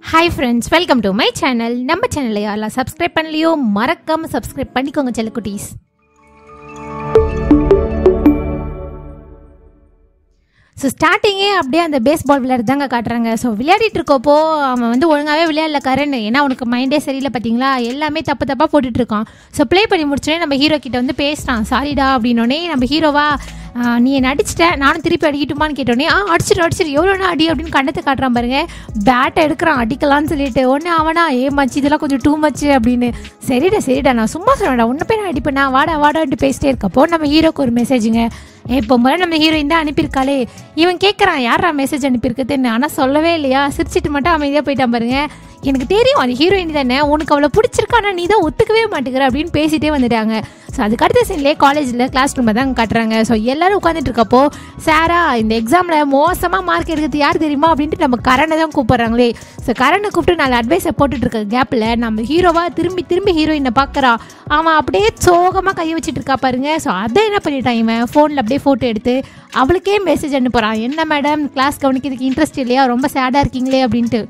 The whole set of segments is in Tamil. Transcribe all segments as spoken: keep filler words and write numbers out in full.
Hi friends, welcome to my channel. நம்ம சேனலை யாரெல்லாம் சப்ஸ்கிரைப் பண்ணலையோ மறக்காமல் சப்ஸ்கிரைப் பண்ணிக்கோங்க செல்லக்குட்டீஸ். ஸோ ஸ்டார்டிங்கே அப்படியே அந்த பேஸ் பால் விளையாடு தாங்க காட்டுறாங்க. ஸோ விளையாடிட்டு இருக்கப்போ அவன் வந்து ஒழுங்காகவே விளையாடல கரண். ஏன்னா அவனுக்கு மைண்டே சரியில்லை பார்த்தீங்களா, எல்லாமே தப்பு தப்பாக போட்டுட்டு இருக்கான். ஸோ ப்ளே பண்ணி முடிச்சோடனே நம்ம ஹீரோ கிட்ட வந்து பேசுகிறான், சாரிடா அப்படின்னோடனே நம்ம ஹீரோவா நீ என்ன அடிச்சிட்டேன், நானும் திருப்பி அடிக்கட்டுமான்னு கேட்டோடனே ஆ அடிச்சிட்டு அடிச்சிட்டு எவ்வளோனா அடி அப்படின்னு கண்ணத்தை காட்டுறான் பாருங்க. பேட்டை எடுக்கிறான் அடிக்கலான்னு சொல்லிட்டு ஒன்று அவனா ஏ மச்சு இதெல்லாம் கொஞ்சம் டூ மச்சு அப்படின்னு. சரிடா சரிடா நான் சும்மா சொல்லுவேன்டா உன்னை போய் நான் அடிப்பேன் நான் வாடா வாடான்ட்டு பேசிட்டே இருக்கப்போ நம்ம ஹீரோக்கு ஒரு மெசேஜுங்க. இப்போ முறை நம்ம ஹீரோயின் தான் அனுப்பியிருக்காளே. இவன் கேட்குறான் யாரா மெசேஜ் அனுப்பியிருக்குதுன்னு. ஆனால் சொல்லவே இல்லையா, சிரிச்சிட்டு மட்டும் அமைதியாக போயிட்டான் பாருங்க. எனக்கு தெரியும் அது ஹீரோயின் தானே, உனக்கு அவளை பிடிச்சிருக்கானா நீ தான் ஒத்துக்கவே மாட்டேங்கிற அப்படின்னு பேசிட்டே வந்துட்டாங்க. ஸோ அதுக்கு அடுத்த சீன்லேயே காலேஜில் கிளாஸ் ரூமை தான் காட்டுறாங்க. ஸோ எல்லாரும் உட்காந்துட்டு இருக்கப்போ சாரா இந்த எக்ஸாமில் மோசமாக மார்க் எடுக்கிறது யார் தெரியுமா அப்படின்ட்டு நம்ம கரனை தான் கூப்பிட்றாங்களே. ஸோ கரனை கூப்பிட்டு நாலு அட்வைஸை போட்டுட்டு இருக்க கேப்பில் நம்ம ஹீரோவா திரும்பி திரும்பி ஹீரோயினை பார்க்குறா. அவன் அப்படியே சோகமாக கை வச்சுட்டு இருக்கா பாருங்க. ஸோ அதை என்ன பண்ணிட்டான் இவன் ஃபோனில் அப்படியே ஃபோட்டோ எடுத்து அவளுக்கே மெசேஜ் அனுப்புகிறான். என்ன மேடம் கிளாஸ் கவனிக்கிறதுக்கு இன்ட்ரெஸ்ட் இல்லையா, ரொம்ப சேடாக இருக்கீங்களே அப்படின்ட்டு.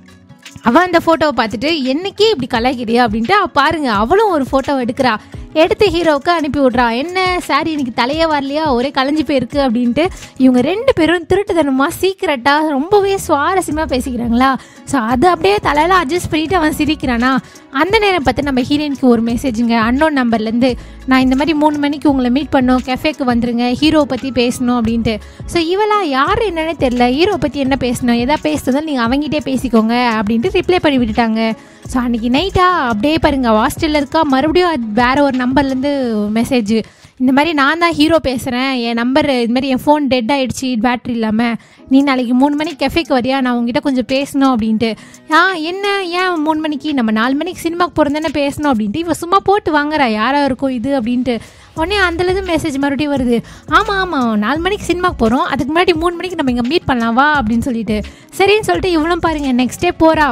அவன் அந்த ஃபோட்டோவை பார்த்துட்டு என்னைக்கே இப்படி கலாய்க்கிறியா அப்படின்ட்டு பாருங்க அவளும் ஒரு ஃபோட்டோ எடுக்கிறா. எடுத்து ஹீரோவுக்கு அனுப்பி விட்றா. என்ன சாரி இன்னைக்கு தலையே வரலையா, ஒரே கலைஞ்சி போயிருக்கு அப்படின்ட்டு. இவங்க ரெண்டு பேரும் திருட்டுத்தனமாக சீக்கிரட்டாக ரொம்பவே சுவாரஸ்யமாக பேசிக்கிறாங்களா. ஸோ அது அப்படியே தலையெல்லாம் அட்ஜஸ்ட் பண்ணிவிட்டு அவன் சிரிக்கிறானா. அந்த நேரம் பார்த்து நம்ம ஹீரோயினுக்கு ஒரு மெசேஜுங்க அன்னோன் நம்பர்லேருந்து. நான் இந்த மாதிரி மூணு மணிக்கு உங்களை மீட் பண்ணோம், கெஃபேக்கு வந்துருங்க, ஹீரோவை பற்றி பேசணும் அப்படின்ட்டு. ஸோ இவளா யார் என்னன்னே தெரில, ஹீரோவை பற்றி என்ன பேசணும், எதா பேசுறதும் நீங்கள் அவங்ககிட்டே பேசிக்கோங்க அப்படின்ட்டு ரிப்ளை பண்ணி விட்டுட்டாங்க. ஸோ அன்றைக்கி நைட்டா அப்படியே பாருங்க ஹாஸ்டலில் இருக்கா, மறுபடியும் அது வேறு ஒரு நம்பர்லேருந்து மெசேஜ். இந்த மாதிரி நான் தான் ஹீரோ பேசுகிறேன், என் நம்பர் இது மாதிரி என் ஃபோன் டெட் ஆகிடுச்சு பேட்ரி இல்லாமல், நீ நாளைக்கு மூணு மணிக்கு கெஃபேக்கு வரியா, நான் உங்ககிட்ட கொஞ்சம் பேசணும் அப்படின்ட்டு. ஆ என்ன ஏன் மூணு மணிக்கு, நம்ம நாலு மணிக்கு சினிமாக்கு போகிறது தானே பேசணும் அப்படின்ட்டு இவன் சும்மா போட்டு வாங்குறா யாராக இருக்கும் இது அப்படின்ட்டு. உடனே அந்தளவு மெசேஜ் மறுபடியும் வருது. ஆமாம் ஆமாம் நாலு மணிக்கு சினிமாக்கு போகிறோம், அதுக்கு முன்னாடி மூணு மணிக்கு நம்ம இங்கே மீட் பண்ணலாம் வா அப்படின்னு சொல்லிட்டு. சரின்னு சொல்லிட்டு இவளும் பாருங்கள் நெக்ஸ்ட் டே போகிறா.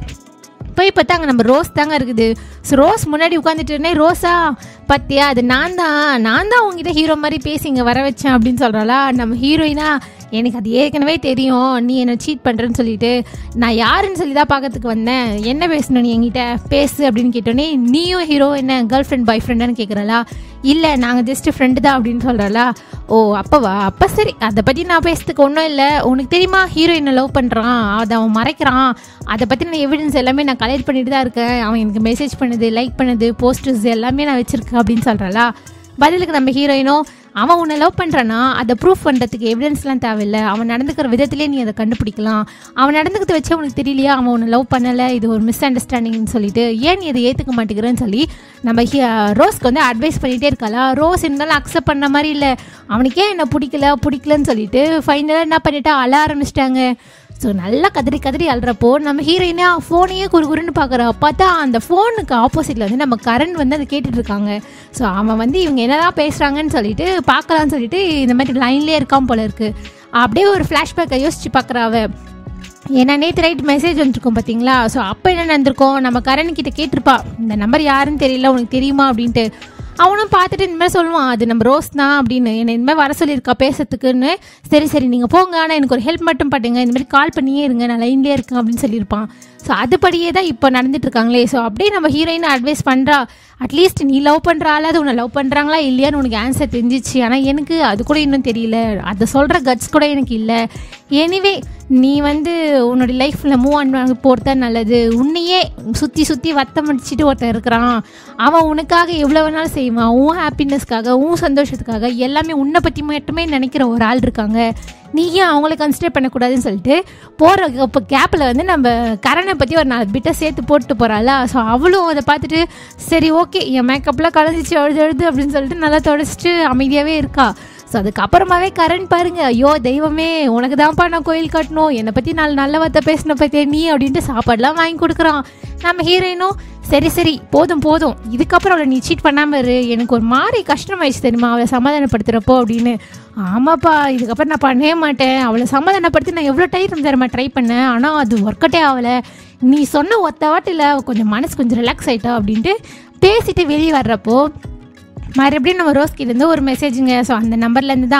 போய் பார்த்தா அங்கே நம்ம ரோஸ் தாங்க இருக்குது. ஸோ ரோஸ் முன்னாடி உட்காந்துட்டு ரோஸா பத்தியா அது நான் தான் நான் தான் உங்ககிட்ட ஹீரோ மாதிரி பேசி இங்கே வர வச்சேன் அப்படின்னு சொல்கிறாளா. நம்ம ஹீரோயினா எனக்கு அது ஏற்கனவே தெரியும் நீ என்னை சீட் பண்ணுறேன்னு சொல்லிட்டு, நான் யாருன்னு சொல்லி தான் பார்க்கறதுக்கு வந்தேன், என்ன பேசணும் நீ என்கிட்ட பேசு அப்படின்னு கேட்டோன்னே நீயும் ஹீரோ என்ன கேர்ள் ஃப்ரெண்ட் பாய் ஃப்ரெண்டான்னு கேட்குறாளா. இல்லை நாங்கள் ஜஸ்ட் ஃப்ரெண்டு தான் அப்படின்னு சொல்கிறாளா. ஓ அப்போவா, அப்போ சரி அதை பற்றி நான் பேசுறதுக்கு ஒன்றும் இல்லை. உனக்கு தெரியுமா ஹீரோயினை லவ் பண்ணுறான், அதை அவன் மறைக்கிறான், அதை பற்றின எவிடன்ஸ் எல்லாமே நான் கலெக்ட் பண்ணிட்டு தான் இருக்கேன், அவன் எனக்கு மெசேஜ் பண்ணுது லைக் பண்ணுது போஸ்டர்ஸ் எல்லாமே நான் வச்சுருக்கேன் அப்படின்னு சொல்கிறாளா. பதிலுக்கு நம்ம ஹீரோயினும் அவன் உன்னை லவ் பண்ணுறான்னா அதை ப்ரூஃப் பண்ணுறதுக்கு எவிடன்ஸ்லாம் தேவையில்லை, அவன் நடந்துக்கிற விதத்துலேயே நீ அதை கண்டுபிடிக்கலாம், அவன் நடந்துக்கிறத வச்சு உனக்கு தெரியலையா அவன் உன்னை லவ் பண்ணலை, இது ஒரு மிஸ் அண்டர்ஸ்டாண்டிங்னு சொல்லிட்டு ஏன் நீ அதை ஏற்றுக்க மாட்டேங்கிறேன்னு சொல்லி நம்ம ரோஸ்க்கு வந்து அட்வைஸ் பண்ணிகிட்டே இருக்காளா. ரோஸ் இருந்தாலும் அக்செப்ட் பண்ண மாதிரி இல்லை, அவனுக்கே என்ன பிடிக்கல பிடிக்கலன்னு சொல்லிட்டு ஃபைனலாக என்ன பண்ணிட்டா அழ ஆரம்பிச்சிட்டாங்க. ஸோ நல்லா கதறி கதறி அழுறப்போ நம்ம ஹீரோயினா ஃபோனையே குறு குறுன்னு பார்க்குறா. பார்த்தா அந்த ஃபோனுக்கு ஆப்போசிட்டில் வந்து நம்ம கரண் வந்து அதை கேட்டுட்டு இருக்காங்க. ஸோ அவன் வந்து இவங்க என்னதான் பேசுகிறாங்கன்னு சொல்லிட்டு பார்க்கலான்னு சொல்லிட்டு இந்த மாதிரி லைன்லேயே இருக்கான் போல இருக்குது. அப்படியே ஒரு ஃப்ளாஷ்பேக்கை யோசிச்சு பார்க்குறா அவ. ஏன்னா நேற்று ரைட் மெசேஜ் வந்துருக்கோம் பார்த்தீங்களா. ஸோ அப்போ என்ன நடந்திருக்கோம், நம்ம கரண்கிட்ட கேட்டிருப்பா இந்த நம்பர் யாருன்னு தெரியல உனக்கு தெரியுமா அப்படின்ட்டு. அவனும் பார்த்துட்டு இந்த மாதிரி சொல்லுவான் அது நம்ம ரோஸ் தான் அப்படின்னு, என்னை இந்த மாதிரி வர சொல்லியிருக்கா பேசுறதுக்குன்னு. சரி சரி நீங்கள் போங்க, ஆனால் எனக்கு ஒரு ஹெல்ப் மட்டும் பண்ணுங்க, இந்த மாதிரி கால் பண்ணியே இருங்க நான் லைன்லேயே இருக்கேன் அப்படின்னு சொல்லியிருப்பான். ஸோ அதுபடியே தான் இப்போ நடந்துட்டு இருக்காங்களே. ஸோ அப்படியே நம்ம ஹீரோயினை அட்வைஸ் பண்ணுறா, அட்லீஸ்ட் நீ லவ் பண்ணுறாள் அது உன்னை லவ் பண்ணுறாங்களா இல்லையான்னு உனக்கு ஆன்சர் தெரிஞ்சிச்சு, ஆனால் எனக்கு அது கூட இன்னும் தெரியல, அதை சொல்கிற கட்ஸ் கூட எனக்கு இல்லை. எனிவே நீ வந்து உன்னோட லைஃப்பில் மூவ் ஆன் போகிறது நல்லது, உன்னையே சுற்றி சுற்றி வத்தம் அடிச்சுட்டு ஒருத்தன் இருக்கிறான், அவன் உனக்காக எவ்வளோ வேணாலும் செய்வான், உன் ஹாப்பினஸ்க்காக உன் சந்தோஷத்துக்காக எல்லாமே உன்னை பற்றி மட்டுமே நினைக்கிற ஒரு ஆள் இருக்காங்க, நீ ஏன் அவங்கள கன்சிடர் பண்ணக்கூடாதுன்னு சொல்லிட்டு போகிற இப்போ கேப்பில் வந்து நம்ம கரனை பற்றி ஒரு நாலு பிட்டை சேர்த்து போட்டு போகிறாளா. ஸோ அவளும் அதை பார்த்துட்டு சரி ஓகே என் மேக்கப்லாம் கலந்துச்சு எழுது எழுது அப்படின்னு சொல்லிட்டு நல்லா தொடச்சிட்டு அமைதியாகவே இருக்கா. ஸோ அதுக்கப்புறமாவே கரண் பாருங்க, ஐயோ தெய்வமே உனக்கு தான்ப்பா நான் கோயில் கட்டணும், என்னை பற்றி நாலு நல்ல வார்த்தை பேசின பற்றியே நீ அப்படின்ட்டு சாப்பாடெலாம் வாங்கி கொடுக்குறான். நம்ம ஹீரோயினும் சரி சரி போதும் போதும் இதுக்கப்புறம் அவளை நீ சீட் பண்ணாமல் இரு, எனக்கு ஒரு மாதிரி கஷ்டமாயிடுச்சு தெரியுமா அவளை சமாதானப்படுத்துகிறப்போ அப்படின்னு. ஆமாப்பா இதுக்கப்புறம் நான் பண்ணவே மாட்டேன், அவளை சமாதானப்படுத்தி நான் எவ்வளோ டைம் தரமா ட்ரை பண்ணேன், ஆனால் அது ஒர்க் அவுட்டே ஆகலை, நீ சொன்ன ஒத்த வாட்டில் கொஞ்சம் மனசு கொஞ்சம் ரிலாக்ஸ் ஆகிட்டா அப்படின்ட்டு பேசிட்டு வெளியே வர்றப்போ மறுபடியும் நம்ம ரோஸ்கிட்டேருந்து ஒரு மெசேஜுங்க. ஸோ அந்த நம்பர்லேருந்து தான்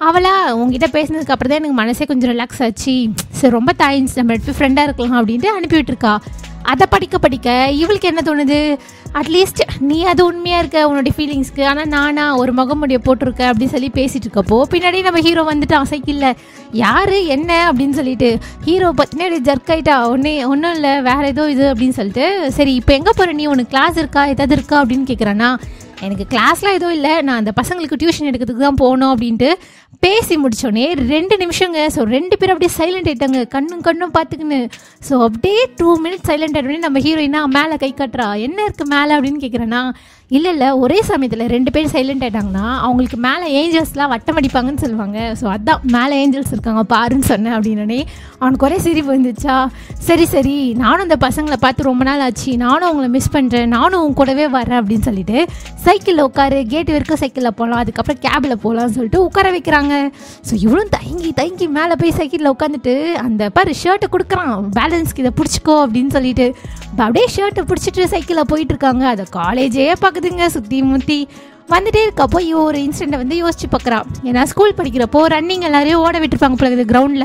அவளா உங்ககிட்ட பேசினதுக்கு அப்புறம் தான் எனக்கு மனசே கொஞ்சம் ரிலாக்ஸ் ஆச்சு, சரி ரொம்ப தேங்க்ஸ், நம்ம எடுத்து ஃப்ரெண்டாக இருக்கலாம் அப்படின்ட்டு அனுப்பிவிட்டுருக்கா. அதை படிக்க படிக்க இவளுக்கு என்ன தோணுது, அட்லீஸ்ட் நீ அது உண்மையாக இருக்க உன்னுடைய ஃபீலிங்ஸ்க்கு, ஆனால் நானா ஒரு முகமுடிய போட்டிருக்க அப்படின்னு சொல்லி பேசிகிட்டு இருக்கப்போ பின்னாடி நம்ம ஹீரோ வந்துட்டான் சைக்கிளில். யார் என்ன அப்படின்னு சொல்லிட்டு ஹீரோ பற்றினே அப்படி ஜர்க் ஆகிட்டா. ஒன்றே ஒன்றும் இல்லை வேறு ஏதோ இது அப்படின்னு சொல்லிட்டு, சரி இப்போ எங்கே போகிற நீ, உனக்கு கிளாஸ் இருக்கா ஏதாவது இருக்கா அப்படின்னு கேட்குறானா. எனக்கு கிளாஸ்லாம் எதுவும் இல்லை, நான் அந்த பசங்களுக்கு டியூஷன் எடுக்கிறதுக்கு தான் போகணும் அப்படின்ட்டு பேசி முடிச்சோடனே ரெண்டு நிமிஷங்க. ஸோ ரெண்டு பேரும் அப்படியே சைலண்ட் ஆகிட்டாங்க, கண்ணும் கண்ணும் பார்த்துக்குன்னு. ஸோ அப்படியே டூ மினிட்ஸ் சைலண்ட் ஆகிட்டோடனே நம்ம ஹீரோயினா மேலே கை கட்டுறா. என்ன இருக்குது மேலே அப்படின்னு கேட்குறேன்னா, இல்லை இல்லை ஒரே சமயத்தில் ரெண்டு பேர் சைலண்ட் ஆகிட்டாங்கன்னா அவங்களுக்கு மேலே ஏஞ்சல்ஸ்லாம் வட்டம் அடிப்பாங்கன்னு சொல்லுவாங்க. ஸோ அதான் மேலே ஏஞ்சல்ஸ் இருக்காங்க பாருன்னு சொன்னேன் அப்படின்னே அவனுக்கு ஒரே சிரிப்பு வந்துச்சா. சரி சரி நானும் அந்த பசங்களை பார்த்து ரொம்ப நாள் ஆச்சு, நானும் அவங்கள மிஸ் பண்ணுறேன், நானும் உங்க கூடவே வரேன் அப்படின்னு சொல்லிட்டு சைக்கிளில் உட்காரு, கேட்டு வரைக்கும் சைக்கிளில் போகலாம், அதுக்கப்புறம் கேபில் போகலான்னு சொல்லிட்டு உட்கார வைக்கிறாங்க. ஸோ இவளும் தயங்கி தயங்கி மேலே போய் சைக்கிளில் உட்காந்துட்டு அந்த பாரு ஷர்ட்டை கொடுக்குறான், பேலன்ஸ்க்கு இதை பிடிச்சிக்கோ அப்படின்னு சொல்லிட்டு அப்படியே ஷர்ட்டை பிடிச்சிட்டு சைக்கிளில் போயிட்டு இருக்காங்க. அதை காலேஜே பார்க்குதுங்க சுற்றி முற்றி வந்துட்டே இருக்கப்போ இவ ஒரு இன்சிடென்ட்டை வந்து யோசிச்சு பார்க்குறான். ஏன்னா ஸ்கூல் படிக்கிறப்போ ரன்னிங் எல்லாரையும் ஓட விட்டுருப்பாங்க பிறகு கிரவுண்டில்.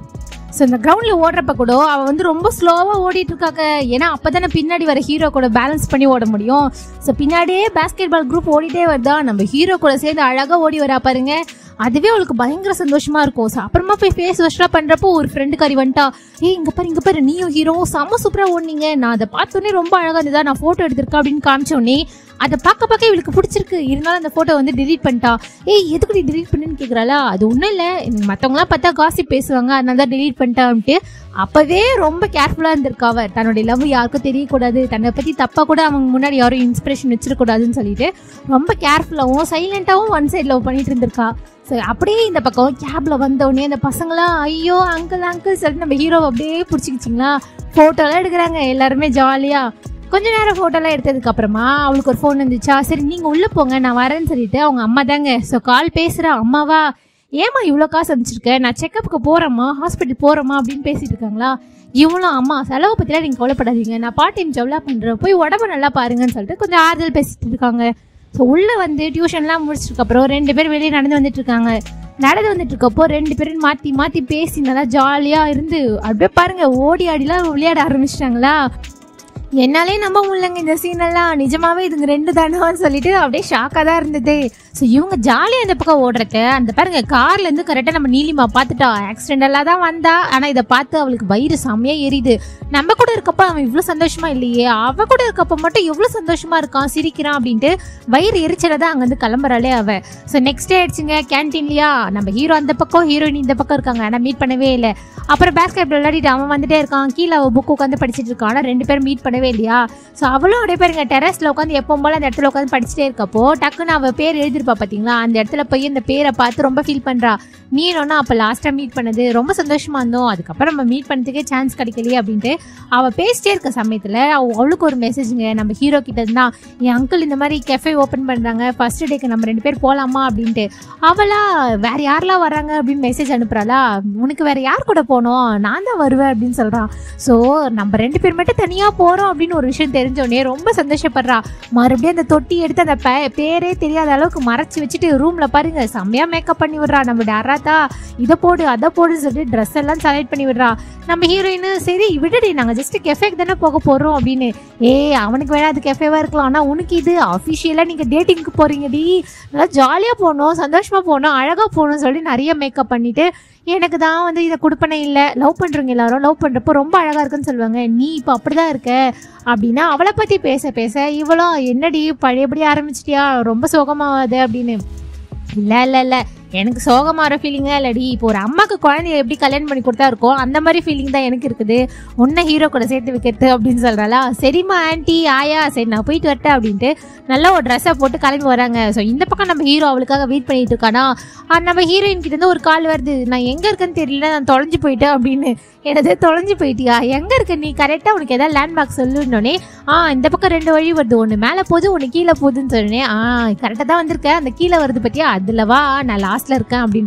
ஸோ இந்த கிரவுண்டில் ஓடுறப்ப கூட அவள் வந்து ரொம்ப ஸ்லோவாக ஓடிட்டு இருக்காங்க. ஏன்னா அப்போ தானே பின்னாடி வர ஹீரோ கூட பேலன்ஸ் பண்ணி ஓட முடியும். ஸோ பின்னாடியே பேஸ்கெட் பால் குரூப் ஓடிட்டே வருதா, நம்ம ஹீரோ கூட சேர்ந்து அழகாக ஓடி வரா பாருங்க. அதுவே அவளுக்கு பயங்கர சந்தோஷமா இருக்கும். ஸோ அப்புறமா போய் ஃபேஸ் வாஷ்லாம் பண்ணுறப்போ ஒரு ஃப்ரெண்டு காரி வந்துட்டா, ஏ இங்கே பாரு இங்கே பாரு நீயும் ஹீரோவும் செம்ம சூப்பராக ஓடினீங்க, நான் அதை பார்த்தோன்னே ரொம்ப அழகாக இருந்ததா, நான் ஃபோட்டோ எடுத்திருக்கேன் அப்படின்னு காமிச்சோடனே அதை பார்க்க பார்க்க இவளுக்கு பிடிச்சிருக்கு. இருந்தாலும் அந்த ஃபோட்டோ வந்து டிலீட் பண்ணிட்டா. ஏய் எதுக்கு நீ டிலீட் பண்ணுன்னு கேட்குறாளா. அது ஒன்றும் இல்லை, மற்றவங்களாம் பார்த்தா காசிப் பேசுவாங்க அதனால தான் டிலீட் பண்ணிட்டான்ட்டு அப்போவே ரொம்ப கேர்ஃபுல்லாக இருந்திருக்கா. அவர் தன்னுடைய லவ் யாருக்கும் தெரியக்கூடாது, தன்னை பற்றி தப்பாக கூட அவங்க முன்னாடி யாரும் இன்ஸ்பிரேஷன் வச்சிடக்கூடாதுன்னு சொல்லிட்டு ரொம்ப கேர்ஃபுல்லாகவும் சைலண்ட்டாகவும் ஒன் சைட் லவ் பண்ணிட்டு இருந்திருக்கா. ஸோ அப்படியே இந்த பக்கம் கேபில் வந்தோடனே அந்த பசங்களாம் ஐயோ அங்கிள் அங்கிள் சொல்லிட்டு நம்ம ஹீரோவை அப்படியே பிடிச்சிக்கிச்சிங்களா. ஃபோட்டோலாம் எடுக்கிறாங்க எல்லாருமே ஜாலியாக. கொஞ்ச நேரம் ஃபோட்டோலாம் எடுத்ததுக்கு அப்புறமா அவளுக்கு ஒரு ஃபோன் வந்துச்சா. சரி நீங்கள் உள்ளே போங்க நான் வரேன்னு சொல்லிட்டு அவங்க அம்மா தாங்க. ஸோ கால் பேசுகிறா. அம்மாவா ஏமா இவ்வளோ காசு அனுப்பிச்சிருக்கேன், நான் செக்கப்புக்கு போகிறேம்மா ஹாஸ்பிட்டல் போகிறேம்மா அப்படின்னு பேசிட்டு இருக்காங்களா. இவளும் அம்மா செலவை பற்றிலாம் நீங்கள் கவலைப்படாதீங்க, நான் பார்ட் டைம் ஜாப்லாம் பண்ணுறேன், போய் உடம்பு நல்லா பாருங்கன்னு சொல்லிட்டு கொஞ்சம் ஆறுதல் பேசிட்டு இருக்காங்க. ஸோ உள்ளே வந்து டியூஷன்லாம் முடிச்சதுக்கப்புறம் ரெண்டு பேரும் வெளியே நடந்து வந்துட்டு இருக்காங்க. நடந்து வந்துட்டு இருக்கப்போ ரெண்டு பேரும் மாற்றி மாற்றி பேசி நல்லா ஜாலியாக இருந்து அப்படியே பாருங்க ஓடி ஆடிலாம் விளையாட ஆரம்பிச்சிட்டாங்களா. என்னாலே நம்ப முடியலங்க இந்த சீனெல்லாம், நிஜமாவே இதுங்க ரெண்டு தானோன்னு சொல்லிட்டு அப்படியே ஷாக்காக தான் இருந்தது. ஸோ இவங்க ஜாலியாக இந்த பக்கம் ஓடுறக்க அந்த பாருங்க கார்லேருந்து கரெக்டாக நம்ம நீலிமா பார்த்துட்டா. ஆக்சிடென்டெல்லாம் தான் வந்தா, ஆனால் இதை பார்த்து அவளுக்கு வயிறு செம்மையாக எரியுது. நம்ம கூட இருக்கப்போ அவன் இவ்வளோ சந்தோஷமா இல்லையே, அவ கூட இருக்கப்போ மட்டும் எவ்வளோ சந்தோஷமா இருக்கான் சிரிக்கிறான் அப்படின்ட்டு வயிறு எரிச்சல தான் அங்கேருந்து கிளம்புறாளே அவ. ஸோ நெக்ஸ்ட் டே ஆயிடுச்சுங்க கேன்டீன்லையா. நம்ம ஹீரோ அந்த பக்கம் ஹீரோயின் இந்த பக்கம் இருக்காங்க, ஆனால் மீட் பண்ணவே இல்லை. அப்புறம் பேஸ்கெட் பால் விளையாடிட்டு அவன் வந்துட்டே இருக்கான், கீழே அவள் புக் உட்காந்து படிச்சுட்டு இருக்கான், ஆனால் ரெண்டு பேரும் மீட் பண்ணவே இல்லையா. ஸோ அவளும் அப்படியே பாருங்க டெரஸ்ல உட்காந்து எப்போ போல அந்த இடத்துல உட்காந்து படிச்சுட்டே இருக்கப்போ டக்குன்னு அவள் பேர் எழுதிருப்பா பார்த்தீங்களா. அந்த இடத்துல போய் அந்த பேரை பார்த்து ரொம்ப ஃபீல் பண்றா. நீ ஒன்னா அப்போ லாஸ்ட்டாக மீட் பண்ணது ரொம்ப சந்தோஷமா இருந்தோம், அதுக்கப்புறம் நம்ம மீட் பண்ணதுக்கே சான்ஸ் கிடைக்கலையே அப்படின்ட்டு அவள் பேசிட்டே இருக்க சமயத்தில் அவளுக்கு ஒரு மெசேஜுங்க நம்ம ஹீரோ கிட்ட இருந்தா, என் அங்கிள் இந்த மாதிரி கெஃபே ஓப்பன் பண்ணுறாங்க, ஃபர்ஸ்ட் டேக்கு நம்ம ரெண்டு பேர் போகலாமா அப்படின்ட்டு. அவளா வேற யாரெல்லாம் வராங்க அப்படின்னு மெசேஜ் அனுப்புறாளா. உனக்கு வேற யார் கூட போனோம், நான் தான் வருவேன் அப்படின்னு சொல்றான். ஸோ நம்ம ரெண்டு பேர் மட்டும் தனியாக போகிறோம் அப்படின்னு ஒரு விஷயம் தெரிஞ்சோடனே ரொம்ப சந்தோஷப்படுறா. மறுபடியும் அந்த தொட்டி எடுத்து அந்த பேரே தெரியாத அளவுக்கு மறைச்சி வச்சுட்டு ரூமில் பாருங்க செம்மையாக மேக்கப் பண்ணி விடுறா. நம்ம அராத்தா இதை போடு அதை போடுன்னு சொல்லிட்டு ட்ரெஸ் எல்லாம் செலக்ட் பண்ணி விடுறா. நம்ம ஹீரோயின் சரி விடுடி நாங்கள் ஜஸ்ட் கெஃபேக்கு தானே போக போகிறோம் அப்படின்னு. ஏ அவனுக்கு வேணா அது கெஃபேவாக இருக்கலாம், ஆனால் உனக்கு இது அஃபிஷியலாக நீங்கள் டேட்டிங்க்கு போகிறீங்கடி, நல்லா ஜாலியாக போகணும் சந்தோஷமாக போகணும் அழகாக போகணும்னு சொல்லி நிறைய மேக்கப் பண்ணிவிட்டு எனக்கு தான் வந்து இதை கொடுப்பனே இல்லை, லவ் பண்ணுறவங்க எல்லாரும் லவ் பண்ணுறப்போ ரொம்ப அழகாக இருக்குன்னு சொல்லுவாங்க, நீ இப்போ அப்படி தான் இருக்க அப்படின்னா அவளை பற்றி பேச பேச இவ்வளோ என்னடி பழையபடி ஆரம்பிச்சிட்டியா ரொம்ப சோகமாகாது அப்படின்னு. இல்லை இல்லை இல்லை எனக்கு சோகமாகிற ஃபீலிங்காக இல்லடி, இப்போ ஒரு அம்மாவுக்கு குழந்தைய எப்படி கல்யாணம் பண்ணி கொடுத்தா இருக்கோம் அந்த மாதிரி ஃபீலிங் தான் எனக்கு இருக்குது, உன்னை ஹீரோ கூட சேர்த்து வைக்கிறது அப்படின்னு சொல்கிறாளா. சரிம்மா ஆன்ட்டி ஆயா சரி நான் போயிட்டு வரட்டேன் அப்படின்ட்டு நல்லா ஒரு ட்ரெஸ்ஸை போட்டு கிளம்பி வராங்க. ஸோ இந்த பக்கம் நம்ம ஹீரோ அவளுக்காக வெயிட் பண்ணிட்டு இருக்கானா. நம்ம ஹீரோயின் கிட்டேருந்து ஒரு கால் வருது, நான் எங்கே இருக்கேன்னு தெரியல நான் தொலைஞ்சு போயிட்டேன் அப்படின்னு. எனது தொலைஞ்சு போயிட்டியா, எங்கே இருக்க நீ கரெக்டாக உனக்கு எதாவது லேண்ட்மார்க் சொல்லுன்னொடனே ஆ இந்த பக்கம் ரெண்டு வழி வருது, ஒன்று மேலே போகுது ஒன்று கீழே போகுதுன்னு சொன்னேன். ஆ கரெக்டாக தான் வந்திருக்கேன், அந்த கீழே வருது பற்றியா அதில் வா நான் லாஸ்ட்டில் இருக்கேன் அப்படின்றான்.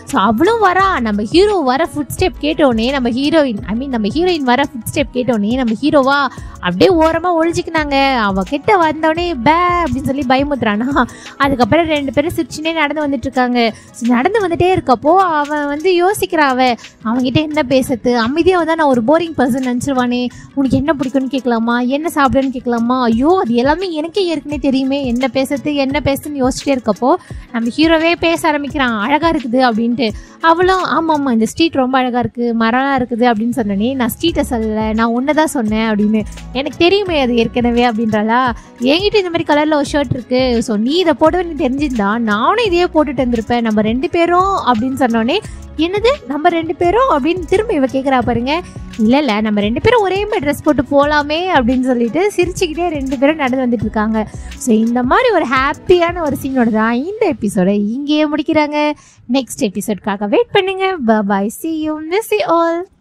ஸோ அவளும் வரா. நம்ம ஹீரோ வர ஃபுட் ஸ்டெப் கேட்டோடனே நம்ம ஹீரோயின் ஐ மீன் நம்ம ஹீரோயின் வர ஃபுட் ஸ்டெப் கேட்டோடனே நம்ம ஹீரோவா அப்படியே ஓரமாக ஒழிச்சிக்கினாங்க. அவள் கிட்ட வந்தோடனே பே அப்படின்னு சொல்லி பயமுத்துறானா. அதுக்கப்புறம் ரெண்டு பேரும் சிரிச்சுனே நடந்து வந்துட்டு இருக்காங்க. ஸோ நடந்து வந்துட்டே இருக்கப்போ அவன் வந்து யோசிக்கிறான், அவன் அவங்ககிட்ட என்ன பேசுறது, அமைதியாக வந்தால் நான் ஒரு போரிங் பர்சன் நினச்சிருவானே, உனக்கு என்ன பிடிக்கும்னு கேட்கலாமா, என்ன சாப்பிடுன்னு கேட்கலாமா, ஐயோ அது எல்லாமே எனக்கே ஏற்கனவே தெரியுமே, என்ன பேசுறது என்ன பேசுன்னு யோசிச்சுட்டே இருக்கப்போ நம்ம ஹீரோவே பேச ஆரம்பிக்கிறான், அழகாக இருக்குது அப்படின்ட்டு. அவளும் ஆமாம் ஆமாம் இந்த ஸ்ட்ரீட் ரொம்ப அழகாக இருக்குது, மரம்லாம் இருக்குது அப்படின்னு சொன்னோன்னே, நான் ஸ்ட்ரீட்டை சொல்லலை, நான் ஒன்று தான் சொன்னேன் அப்படின்னு, எனக்கு தெரியுமே அது ஏற்கனவே அப்படின்றாளா. என்கிட்ட இந்த மாதிரி கலரில் ஒரு ஷர்ட் இருக்குது, ஸோ நீ இதை போட்டு நீ தெரிஞ்சிருந்தா நானும் இதையே போட்டுட்டு இருந்திருப்பேன், நம்ம ரெண்டு பேரும் அப்படின்னு சொன்னோடனே, என்னது நம்ம ரெண்டு பேரும் அப்படின்னு திரும்ப இவ கேட்குறா பாருங்க. இல்லை இல்லை நம்ம ரெண்டு பேரும் ஒரே மாதிரி ட்ரெஸ் போட்டு போகலாமே அப்படின்னு சொல்லிட்டு சிரிச்சுக்கிட்டே ரெண்டு பேரும் நடந்து வந்துட்டு இருக்காங்க. ஸோ இந்த மாதிரி ஒரு ஹாப்பியான ஒரு சீனோட தான் இந்த எபிசோடை இங்கேயே முடிக்கிறாங்க. நெக்ஸ்ட் எபிசோட்காக வெயிட் பண்ணுங்க. பாய், see you, miss you all.